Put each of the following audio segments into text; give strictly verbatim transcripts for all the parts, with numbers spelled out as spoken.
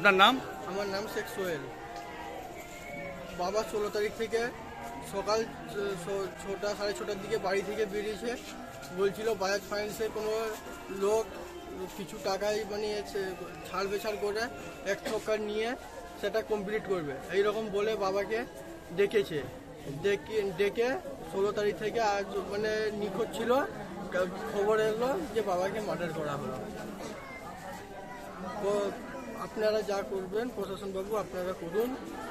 আপনার নাম? আমার নাম শেখ সোহেল। বাবা ষোলো তারিখ থেকে সকাল ছটা সাড়ে ছটার দিকে বাড়ি থেকে বেরিয়েছে, বলছিল বাজাজ ফাইন্যান্সের কোনো লোক কিছু টাকাই মানে ছাড় বেছাড় করে এক ছক্কার নিয়ে সেটা কমপ্লিট করবে, এইরকম বলে বাবাকে ডেকেছে। ডেকে ডেকে ষোলো তারিখ থেকে আজ মানে নিখোঁজ ছিল, খবর এলো যে বাবাকে মার্ডার করা হলো। তো আপনারা যা করবেন প্রশাসন বাবু আপনারা করুন।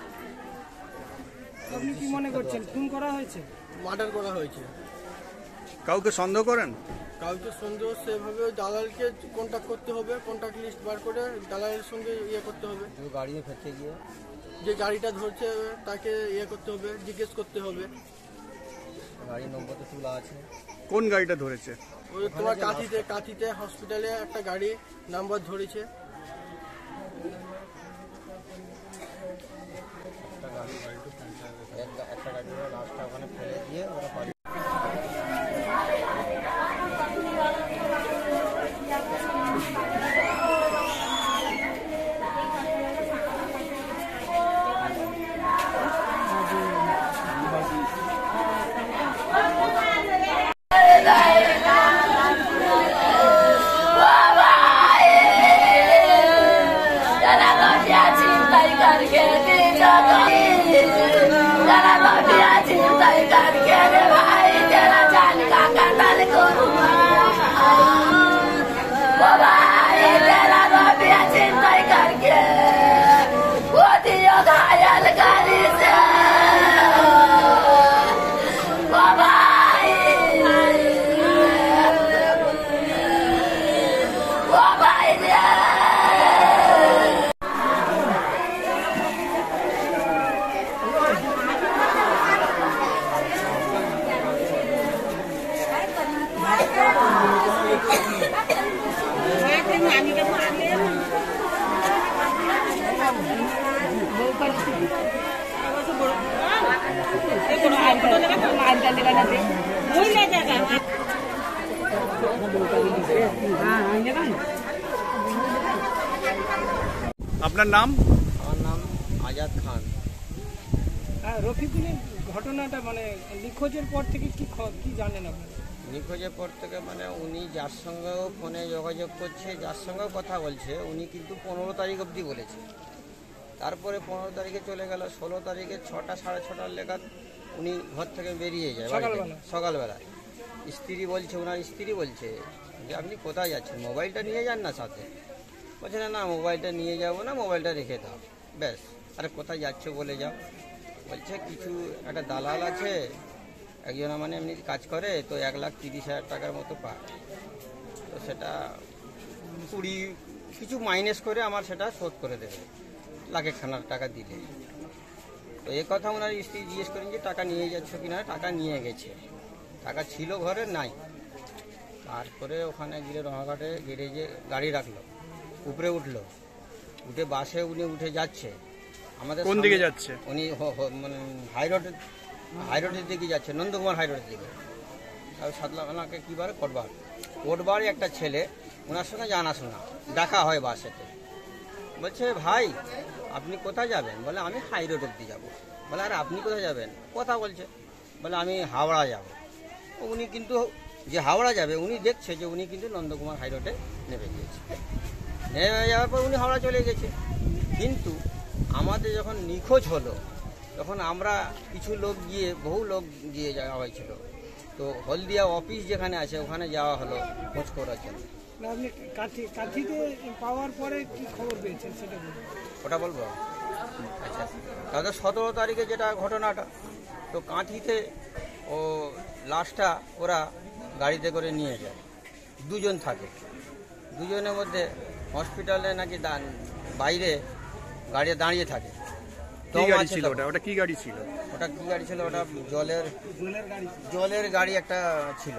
আপনি কি মনে করছেন খুন করা হয়েছে? মার্ডার করা হয়েছে। কাউকে সন্দেহ করেন? কাউকে সন্দেহ সেভাবে দালালকে কন্ট্যাক্ট করতে হবে, কন্ট্যাক্ট লিস্ট বার করে দালালের সঙ্গে ইয়ে করতে হবে। গাড়ি ফেটে গিয়ে যে গাড়িটা ধরছে তাকে ইয়ে করতে হবে, জিজ্ঞেস করতে হবে। গাড়ি নম্বর তো তোলা আছে। কোন গাড়িটা ধরেছে? ওই তোমার কাঁথিতে কাঁথিতে হসপিটালে একটা গাড়ি নাম্বার ধরেছে। একটা গাড়ি লাস্টটা ওখানে ফেলে দিয়ে ওরা বাড়ি আপনার নাম? আমার নাম আজাদ খান। হ্যাঁ, রফিকুলের ঘটনাটা মানে নিখোঁজের পর থেকে কি কি জানেন আপনি? নিখোঁজের পর থেকে মানে উনি যার সঙ্গেও ফোনে যোগাযোগ করছে, যার সঙ্গেও কথা বলছে, উনি কিন্তু পনেরো তারিখ অবধি বলেছে। তারপরে পনেরো তারিখে চলে গেল, ষোলো তারিখে ছটা সাড়ে ছটার লেখাত উনি ঘর থেকে বেরিয়ে যায় সকালবেলা সকালবেলা স্ত্রী বলছে, ওনার স্ত্রী বলছে যে আপনি কোথায় যাচ্ছেন, মোবাইলটা নিয়ে যান না সাথে। বলছে না না মোবাইলটা নিয়ে যাবো না, মোবাইলটা রেখে দাও ব্যাস। আরে কোথায় যাচ্ছ বলে যাও। বলছে কিছু একটা দালাল আছে একজন মানে এমনি কাজ করে, তো এক লাখ তিরিশ হাজার টাকার মতো পায়, তো সেটা কুড়ি কিছু মাইনাস করে আমার সেটা শোধ করে দেবে লাখের খানার টাকা দিলে। তো এ কথা ওনার স্ত্রী জিজ্ঞেস করেন যে টাকা নিয়ে যাচ্ছ কিনা, টাকা নিয়ে গেছে, টাকা ছিল ঘরে নাই। তারপরে ওখানে গিয়ে রঙাঘাটে গ্যারেজে গাড়ি রাখলো, উপরে উঠলো, উঠে বাসে উনি উঠে যাচ্ছে। আমাদের কোন দিকে যাচ্ছে? উনি মানে হাই রোডের হাই রোডের দিকে যাচ্ছে, নন্দকুমার হাই রোডের দিকে। আর সাতলাকে কী বারে কোটবার কোটবারই একটা ছেলে ওনার সঙ্গে জানাশোনা, দেখা হয় বাসেতে। বলছে ভাই আপনি কোথায় যাবেন? বলে আমি হাই রোডের দিকে যাবো। বলে আর আপনি কোথায় যাবেন? কথা বলছে, বলে আমি হাওড়া যাব। উনি কিন্তু যে হাওড়া যাবে উনি দেখছে যে উনি কিন্তু নন্দকুমার হাই রোডে নেমে গিয়েছে। নেমে যাওয়ার পর উনি হাওড়া চলে গেছে। কিন্তু আমাদের যখন নিখোঁজ হলো তখন আমরা কিছু লোক গিয়ে বহু লোক গিয়ে যাওয়া হয়েছিল, তো হলদিয়া অফিস যেখানে আছে ওখানে যাওয়া হলো খোঁজ করার জন্য। আপনি কাঠি কাঠিতে পাওয়ার পরে কি খবর পেয়েছেন সেটা বলুন। ওটা বলবো? আচ্ছা, তাহলে সতেরো তারিখে যেটা ঘটনাটা, তো কাঁথিতে ও লাশটা ওরা গাড়িতে করে নিয়ে যায়, দুজন থাকে, দুজনের মধ্যে হসপিটালে নাকি বাইরে গাড়ি দাঁড়িয়ে থাকে। কি গাড়ি ছিল ওটা? ওটা কি গাড়ি ছিল? ওটা কি গাড়ি ছিল? ওটা জলের জলের গাড়ি একটা ছিল,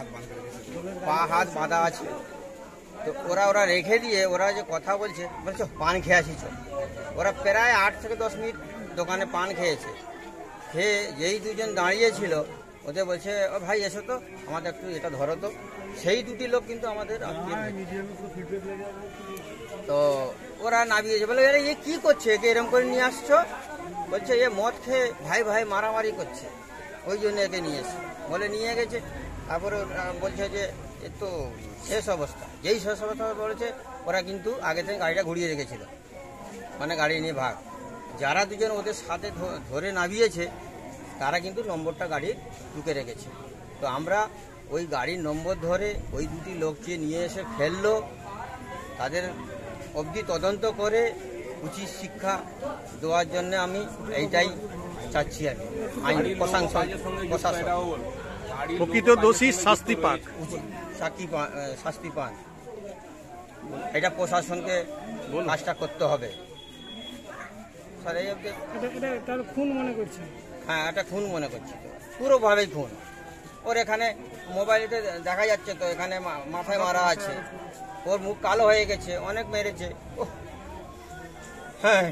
পা হাত বাঁধা আছে। তো ওরা ওরা রেখে দিয়ে ওরা যে কথা বলছে, বলছে পান খেয়ে আসিছ। ওরা প্রায় আট থেকে দশ মিনিট দোকানে পান খেয়েছে। খেয়ে যেই দুজন দাঁড়িয়েছিল ওদের বলছে ও ভাই এসো তো আমাদের একটু এটা ধরো তো। সেই দুটি লোক কিন্তু আমাদের তো ওরা নামিয়েছে, বলে আরে এ কী করছে, একে এরম করে নিয়ে আসছো? বলছে এ মদ খেয়ে ভাই ভাই মারামারি করছে, ওই জন্য একে নিয়ে এসে বলে নিয়ে গেছে। তারপরে ওরা বলছে যে এ তো শেষ অবস্থা, যেই শেষ অবস্থা বলেছে ওরা কিন্তু আগে থেকে গাড়িটা ঘুরিয়ে রেখেছিল, মানে গাড়ি নিয়ে ভাগ। যারা দুজন ওদের সাথে ধরে নামিয়েছে তারা কিন্তু নম্বরটা গাড়ির ঢুকে রেখেছে। তো আমরা ওই গাড়ির নম্বর ধরে ওই দুটি লোককে নিয়ে এসে ফেললো, তাদের অবধি তদন্ত করে উচিত শিক্ষা দেওয়ার জন্য আমি এইটাই চাচ্ছি আর কি। আইন প্রশাসন প্রশাসন প্রকৃত দোষী শাস্তি পাক। উচিত শাস্তি পান, শাস্তি পান। এটা প্রশাসনকে কাজটা করতে হবে স্যার। এই অবধি এটা এটা তার খুন মনে করছে? হ্যাঁ, এটা খুন মনে করছি, তো পুরোভাবেই খুন। ওর এখানে মোবাইলেতে দেখা যাচ্ছে তো এখানে মাথায় মারা আছে, ওর মুখ কালো হয়ে গেছে, অনেক মেরেছে। হ্যাঁ,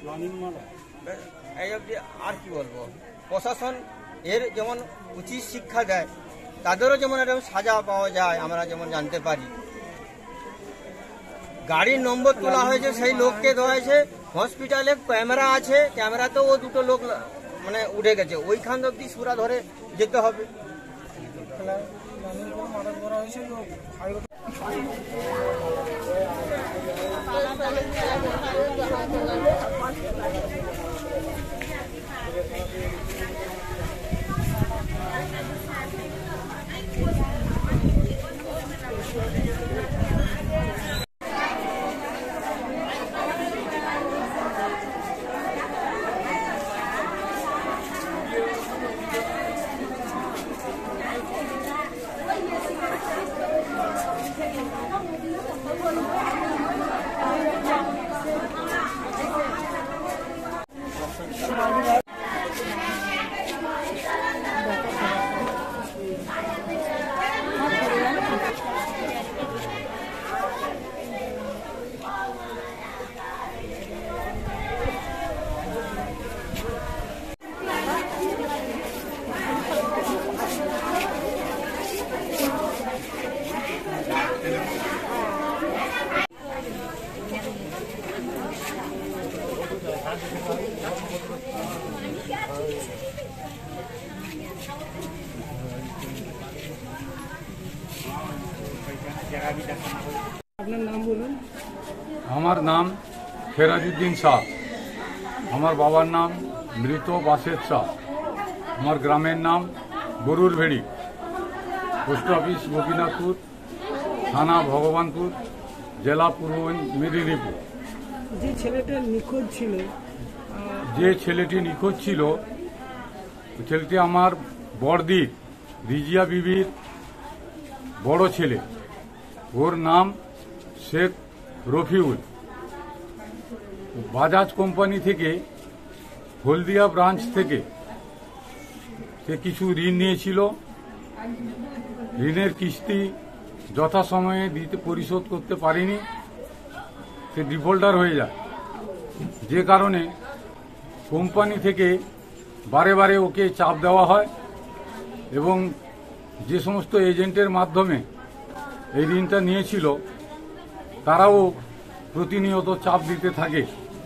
এই অবধি আর কি বলবো, প্রশাসন এর যেমন উচিত শিক্ষা দেয়, তাদেরও যেমন এরকম সাজা পাওয়া যায় আমরা যেমন জানতে পারি। গাড়ির নম্বর তোলা হয়েছে, সেই লোককে দেওয়া হয়েছে, হসপিটালে ক্যামেরা আছে, ক্যামেরাতেও ও দুটো লোক মানে উঠে গেছে, ওইখান অব্দি সুরা ধরে যেতে হবে। আপনার নাম বলুন। আমার নাম ফেরাজউদ্দিন শাহ, আমার বাবার নাম মৃত বাসের শাহ, আমার গ্রামের নাম গরুর ভেড়ি, পোস্ট অফিস গোপীনাথপুর, থানা ভগবানপুর, জেলা পূর্ব মেদিনীপুর। যে ছেলেটা নিখোঁজ ছিল, যে ছেলেটি নিখোঁজ ছিল ছেলেটি আমার বড়দির রিজিয়া বিবির বড় ছেলে, ওর নাম শেখ রফিউল। বাজাজ কোম্পানি থেকে হলদিয়া ব্রাঞ্চ থেকে সে কিছু ঋণ নিয়েছিল, ঋণের কিস্তি যথাসময়ে দিতে পরিশোধ করতে পারেনি, সে ডিফল্টার হয়ে যায়। যে কারণে কোম্পানি থেকে বারে বারে ওকে চাপ দেওয়া হয় এবং যে সমস্ত এজেন্টের মাধ্যমে এই ঋণটা নিয়েছিল তারাও প্রতিনিয়ত চাপ দিতে থাকে।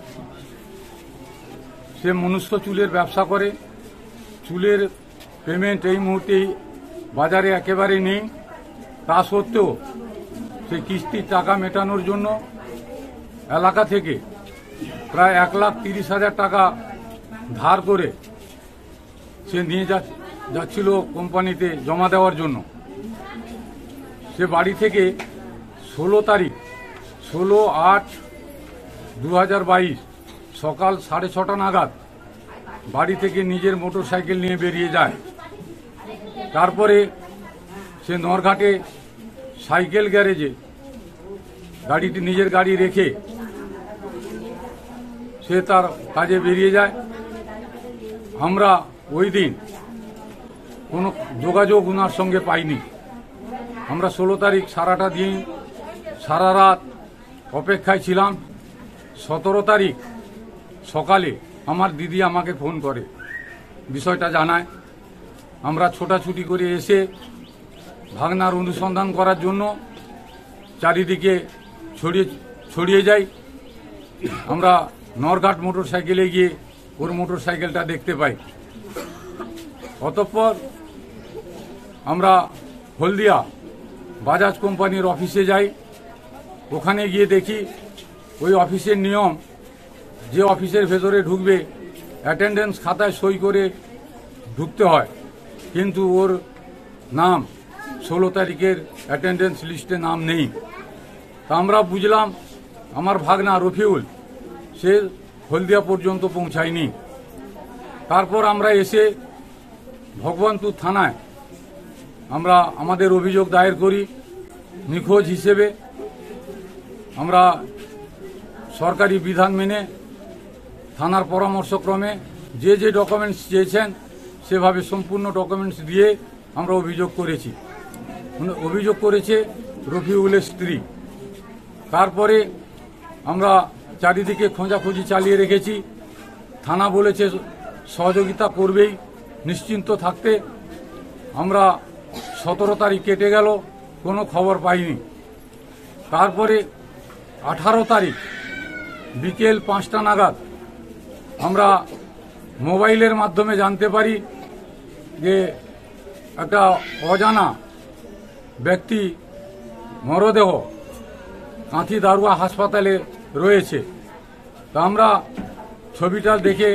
সে মনুষ্য চুলের ব্যবসা করে, চুলের পেমেন্ট এই মুহূর্তেই বাজারে একেবারে নেই, তা সত্ত্বেও সে কিস্তির টাকা মেটানোর জন্য এলাকা থেকে প্রায় এক লাখ তিরিশ হাজার টাকা ধার করে সে নিয়ে যাচ্ছিল কোম্পানিতে জমা দেওয়ার জন্য। সে বাড়ি থেকে ষোলো তারিখ ষোলো আট দু হাজার বাইশ সকাল সাড়ে ছটা নাগাদ বাড়ি থেকে নিজের মোটর সাইকেল নিয়ে বেরিয়ে যায়। তারপরে সে নরঘাটে সাইকেল গ্যারেজে গাড়িটি নিজের গাড়ি রেখে সে তার কাজে বেরিয়ে যায়। আমরা ওই দিন কোনো যোগাযোগ ওনার সঙ্গে পাইনি। আমরা ষোলো তারিখ সারাটা দিন সারা রাত অপেক্ষায় ছিলাম। সতেরো তারিখ সকালে আমার দিদি আমাকে ফোন করে, বিষয়টা জানায়। আমরা ছোটাছুটি করে এসে ভাগনার অনুসন্ধান করার জন্য চারিদিকে ছড়িয়ে ছড়িয়ে যায়। আমরা নরঘাট মোটর সাইকেলে গিয়ে ওর মোটর সাইকেলটা দেখতে পাই। অতঃপর আমরা হলদিয়া বাজাজ কোম্পানির অফিসে যাই। ওখানে গিয়ে দেখি ওই অফিসের নিয়ম, যে অফিসের ভেতরে ঢুকবে অ্যাটেন্ডেন্স খাতায় সই করে ঢুকতে হয়, কিন্তু ওর নাম ষোলো তারিখের অ্যাটেন্ডেন্স লিস্টে নাম নেই। তা আমরা বুঝলাম আমার ভাগনা রফিউল সে হলদিয়া পর্যন্ত পৌঁছায়নি। তারপর আমরা এসে ভগবানপুর থানায় আমরা আমাদের অভিযোগ দায়ের করি নিখোঁজ হিসেবে। আমরা সরকারি বিধান মেনে থানার পরামর্শক্রমে যে যে ডকুমেন্টস চেয়েছেন সেভাবে সম্পূর্ণ ডকুমেন্টস দিয়ে আমরা অভিযোগ করেছি। অভিযোগ করেছে রফিউলের স্ত্রী। তারপরে আমরা চারিদিকে খোঁজাখুঁজি চালিয়ে রেখেছি। থানা বলেছে সহযোগিতা করবেই, নিশ্চিন্ত থাকতে। আমরা সতেরো তারিখ কেটে গেল, কোনো খবর পাইনি। তারপরে আঠারো তারিখ বিকেল পাঁচটা নাগাদ আমরা মোবাইলের মাধ্যমে জানতে পারি যে একটা অজানা ব্যক্তি মরদেহ কাঁথি দারুয়া হাসপাতালে রয়েছে। তা আমরা ছবিটা দেখে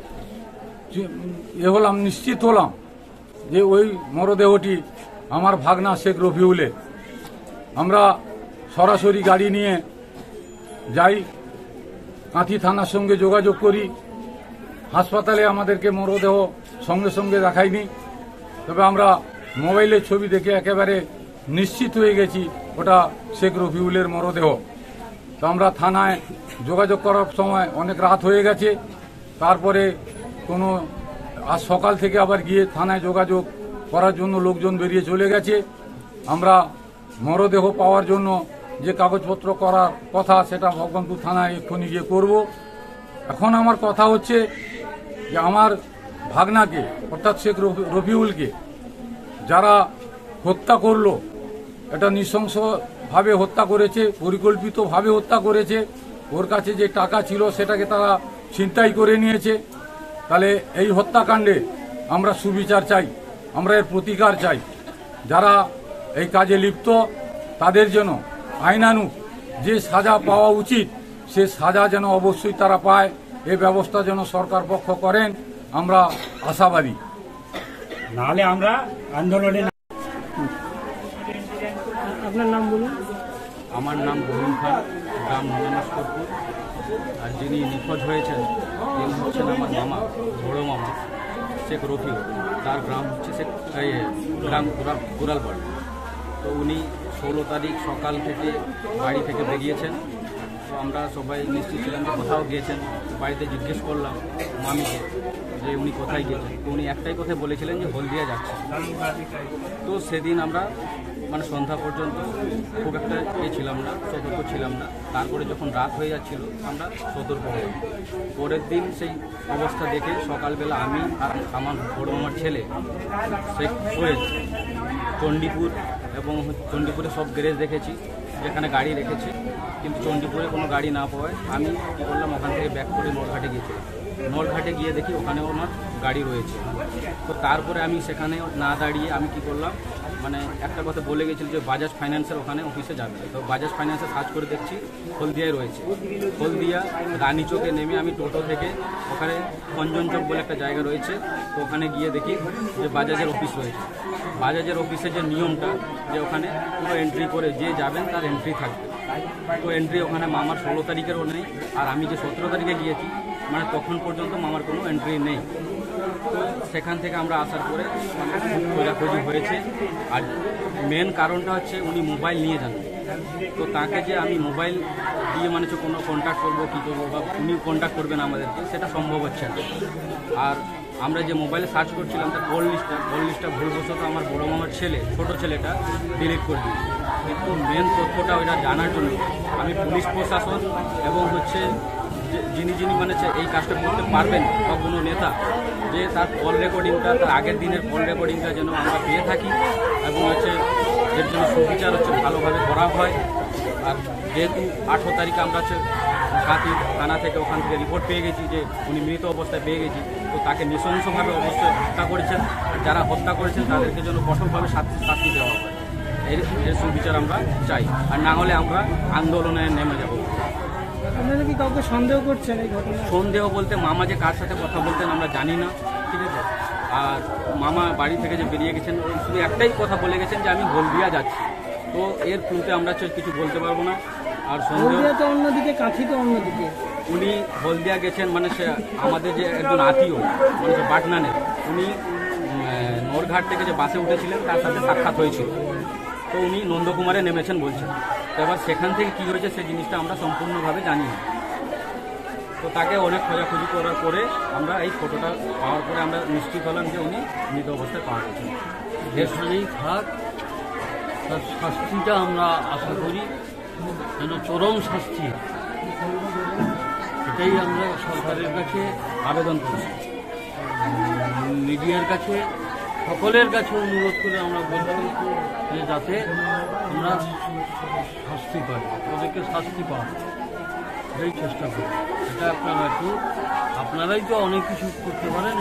এ হলাম, নিশ্চিত হলাম যে ওই মরদেহটি আমার ভাগনা শেখ রফিউলের। আমরা সরাসরি গাড়ি নিয়ে যাই, কাঁথি থানার সঙ্গে যোগাযোগ করি। হাসপাতালে আমাদেরকে মরদেহ সঙ্গে সঙ্গে দেখায়নি, তবে আমরা মোবাইলের ছবি দেখে একেবারে নিশ্চিত হয়ে গেছি ওটা শেখ রফিউলের মরদেহ। তো আমরা থানায় যোগাযোগ করার সময় অনেক রাত হয়ে গেছে। তারপরে কোনো আজ সকাল থেকে আবার গিয়ে থানায় যোগাযোগ করার জন্য লোকজন বেরিয়ে চলে গেছে। আমরা মরদেহ পাওয়ার জন্য যে কাগজপত্র করার কথা সেটা ভগবানপুর থানায় এক্ষুনি গিয়ে করব। এখন আমার কথা হচ্ছে যে আমার ভাগনাকে অর্থাৎ শেখ রফিউলকে যারা হত্যা করলো, এটা নৃশংসভাবে হত্যা করেছে, পরিকল্পিতভাবে হত্যা করেছে। ওর কাছে যে টাকা ছিল সেটাকে তারা ছিনতাই করে নিয়েছে। তাহলে এই হত্যাকাণ্ডে আমরা সুবিচার চাই, আমরা এর প্রতিকার চাই। যারা এই কাজে লিপ্ত তাদের যেন আইনানুগ যে সাজা পাওয়া উচিত সে সাজা যেন অবশ্যই তারা পায়, এ ব্যবস্থা যেন সরকার পক্ষ করেন, আমরা আশাবাদী। নাহলে আমরা আন্দোলনে। আপনার নাম বলুন। আমার নাম বরুণ খান, গ্রাম নন্দনপুর। আর যিনি নিখোঁজ হয়েছেন তিনি হচ্ছেন আমার মামা, বড় মামা শেখ রফিউল। তার গ্রাম হচ্ছে শেখ গ্রাম কুড়ালপাড়। তো উনি ষোলো তারিখ সকাল থেকে বাড়ি থেকে বেরিয়েছেন। তো আমরা সবাই নিশ্চিত ছিলাম যে কোথাও গিয়েছেন। বাড়িতে জিজ্ঞেস করলাম মামিকে যে উনি কোথায় গিয়েছেন। তো উনি একটাই কথা বলেছিলেন যে হলদিয়া যাচ্ছেন। তো সেদিন আমরা মানে সন্ধ্যা পর্যন্ত খুব একটা এ ছিলাম না, সতর্ক ছিলাম না। তারপরে যখন রাত হয়ে যাচ্ছিল আমরা সতর্ক হই। পরের দিন সেই অবস্থা দেখে সকালবেলা আমি আর আমার বড় মামার ছেলে শেখ সোহেল চণ্ডীপুর এবং চণ্ডীপুরে সব গ্যারেজ দেখেছি যেখানে গাড়ি রেখেছি, কিন্তু চণ্ডীপুরে কোনো গাড়ি না পাওয়ায় আমি কী করলাম, ওখান থেকে ব্যাক করে নলঘাটে গিয়েছিলাম। নলঘাটে গিয়ে দেখি ওখানেও আমার গাড়ি রয়েছে। তো তারপরে আমি সেখানে না দাঁড়িয়ে আমি কি করলাম, মানে একটা কথা বলে গেছিল যে বাজাজ ফাইন্যান্সের ওখানে অফিসে যাবে। তো বাজাজ ফাইন্যান্সে সার্চ করে দেখছি হলদিয়ায় রয়েছে। হলদিয়া রানী চোখে নেমে আমি টোটো থেকে ওখানে খঞ্জন চক বলে একটা জায়গা রয়েছে, তো ওখানে গিয়ে দেখি যে বাজাজের অফিস রয়েছে। বাজাজের অফিসের যে নিয়মটা যে ওখানে পুরো এন্ট্রি করে যে যাবেন তার এন্ট্রি থাকবে। তো এন্ট্রি ওখানে মামার ষোলো তারিখেরও নেই, আর আমি যে সতেরো তারিখে গিয়েছি মানে তখন পর্যন্ত মামার কোনো এন্ট্রি নেই। তো সেখান থেকে আমরা আসার পরে খোঁজাখুঁজি হয়েছে। আর মেন কারণটা হচ্ছে উনি মোবাইল নিয়ে যান। তো তাকে যে আমি মোবাইল দিয়ে মানে কোনো কন্ট্যাক্ট করবো কী করবো বা উনি কন্ট্যাক্ট করবেন আমাদেরকে, সেটা সম্ভব হচ্ছে না। আর আমরা যে মোবাইলে সার্চ করছিলাম তার কল লিস্টটা কল লিস্টটা ভুলবশত আমার বড়ো মামার ছেলে ছোটো ছেলেটা ডিলিট করে দিই। কিন্তু মেন তথ্যটা ওইটা জানার জন্য আমি পুলিশ প্রশাসন এবং হচ্ছে যিনি যিনি মানে এই কাজটা করতে পারবেন বা কোনো নেতা, যে তার কল রেকর্ডিংটা তার আগের দিনের কল রেকর্ডিংটা যেন আমরা পেয়ে থাকি এবং হচ্ছে এর জন্য সুবিচার হচ্ছে ভালোভাবে করা হয়। আর যেহেতু আঠেরো তারিখে আমরা হচ্ছে কাতি থানা থেকে ওখান থেকে রিপোর্ট পেয়ে গেছি যে উনি মৃত অবস্থায় পেয়ে গেছি, তো তাকে নৃশংসভাবে অবশ্যই হত্যা করেছেন। যারা হত্যা করেছেন তাদেরকে যেন কঠোরভাবে শাস্তি শাস্তি দেওয়া হয়, এর এর সুবিচার আমরা চাই। আর না হলে আমরা আন্দোলনে নেমে যাব। আপনারা কি কাউকে সন্দেহ করছেন এই ঘটনা? সন্দেহ বলতে মামা যে কার সাথে কথা বলতেন আমরা জানি না, ঠিক আছে। আর মামা বাড়ি থেকে যে বেরিয়ে গেছেন শুধু একটাই কথা বলে গেছেন যে আমি হলদিয়া যাচ্ছি, তো এর থ্রুতে আমরা কিছু বলতে পারবো না। আর সন্দেহ হলদিয়া তো অন্যদিকে, কাঠি তো অন্যদিকে। উনি হলদিয়া গেছেন মানে সে আমাদের যে একজন আত্মীয় মানে যে বাটনানের, উনি নোরঘাট থেকে যে বাসে উঠেছিলেন তার সাথে সাক্ষাৎ হয়েছিল, তো উনি নন্দকুমারে নেমেছেন বলছেন। তো এবার সেখান থেকে কী হয়েছে সেই জিনিসটা আমরা সম্পূর্ণভাবে জানি না। তো তাকে অনেক খোঁজাখুঁজি করার পরে আমরা এই ফটোটা পাওয়ার পরে আমরা নিশ্চিত হলাম যে উনি মৃত অবস্থায় পাওয়া গেছেন। দেশেই থাক, তার শাস্তিটা আমরা আশা করি যেন চরম শাস্তি, এটাই আমরা সরকারের কাছে আবেদন করছি। মিডিয়ার কাছে সকলের কাছে অনুরোধ করে আমরা বলছি যে যাতে আমরা শাস্তি পাই, ওদেরকে শাস্তি পাই, এটাই চেষ্টা করি। এটা আপনারা একটু, আপনারাই তো অনেক কিছু করতে পারেন।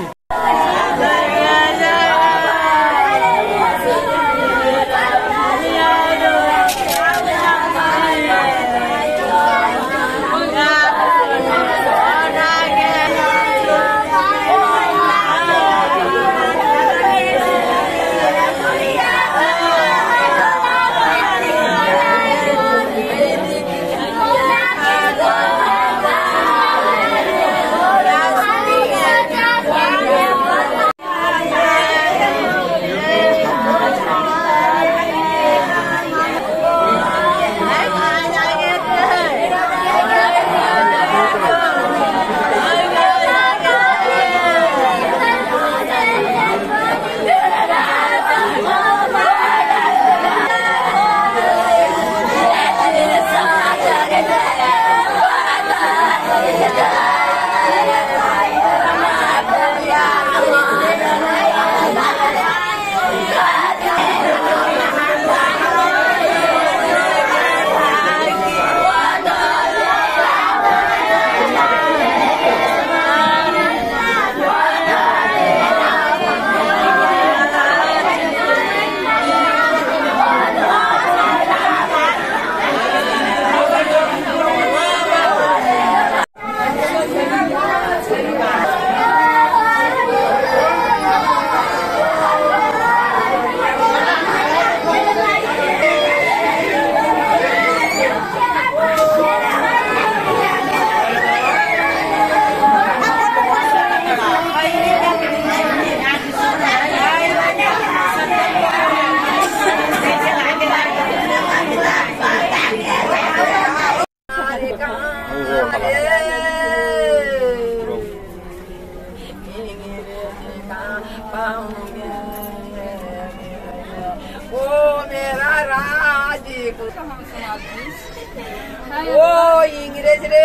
ও इंग्रेज रे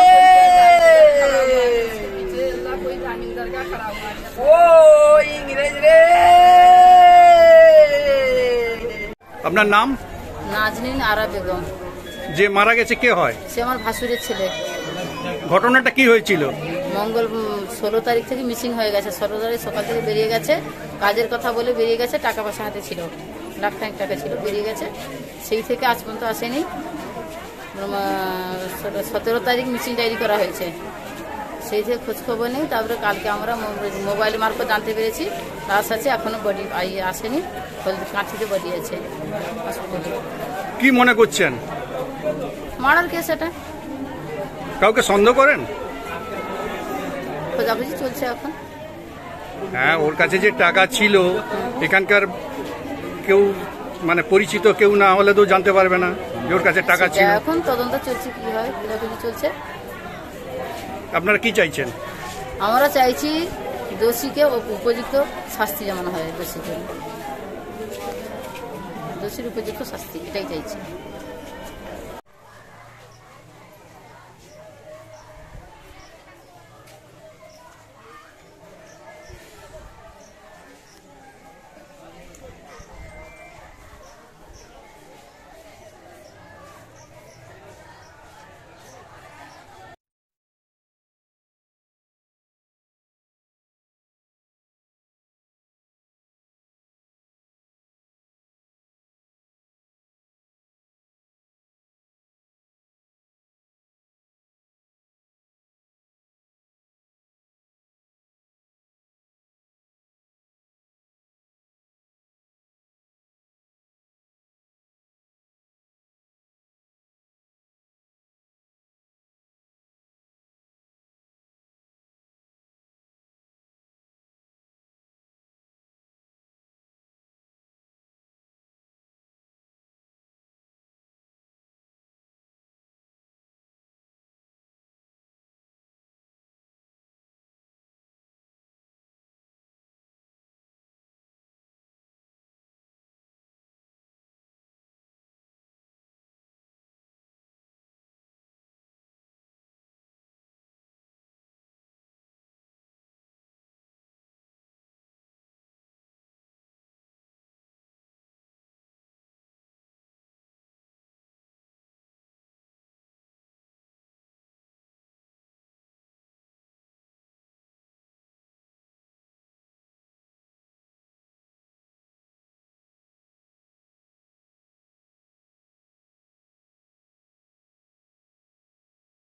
ও इंग्रेज रे। আপনার নাম? নাজনীন আরা বেগম। যে মারা গেছে কে হয়? সে আমার ভাসুরের ছেলে। ঘটনাটা কি হয়েছিল? মঙ্গল ষোলো তারিখ থেকে মিসিং হয়ে গেছে। ষোলো তারিখ সকাল থেকে বেরিয়ে গেছে, কাজের কথা বলে বেরিয়ে গেছে, টাকা পয়সা হাতে ছিল, লাখ খানিক টাকা ছিল, বেরিয়ে গেছে। সেই থেকে আজ পর্যন্ত আসেনি। সতেরো তারিখ মিসিং ডায়েরি করা হয়েছে, সেই থেকে খোঁজখবর নেই। তারপরে কালকে আমরা মোবাইল মারফত জানতে পেরেছি লাশ আছে, এখনো বডি আসেনি, কাঁঠিতে বডি আছে হসপিটালে। কি মনে করছেন? মারার কেস এটা। কাউকে সন্দেহ করেন? খোঁজাখুঁজি চলছে এখন। হ্যাঁ, ওর কাছে যে টাকা ছিল এখানকার কেউ মানে পরিচিত কেউ না হলে তো জানতে পারবে না যে ওর কাছে টাকা ছিল। এখন তদন্ত চলছে, কি হয় খোঁজাখুঁজি চলছে। আপনারা কি চাইছেন? আমরা চাইছি দোষীকে উপযুক্ত শাস্তি যেমন হয়, দোষীকে দোষীর উপযুক্ত শাস্তি, এটাই চাইছি।